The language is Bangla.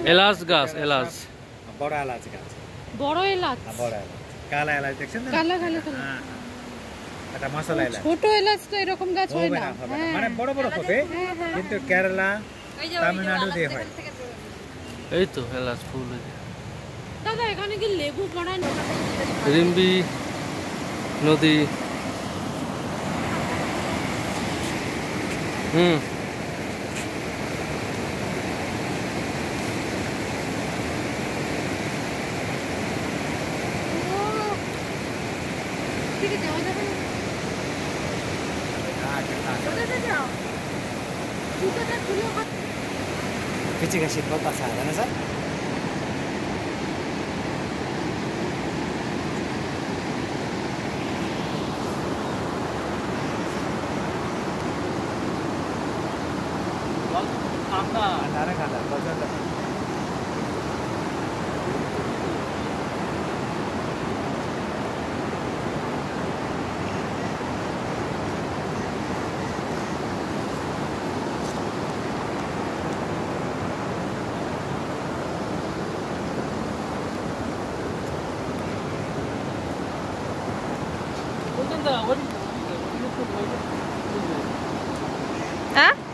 এলাচ গাছ, এলাচ, বড় এলাচ গাছ, বড় এলাচ, বড় এলাচ, কালা এলাচ দেখছেন না? কালা কালা কালা। এটা মশলা এলাচ। ছোট এলাচ তো এরকম গাছ হয় না, মানে বড় বড় হবে, কিন্তু কেরালা তামিলনাড়ু দিয়ে হয়। এই তো এলাচ ফুল। দাদা এখানে কি লেবু বানায়? রিম্বি নদী। Kecil kasih kota sana, Sar. Antara kata, baca dah. Hah?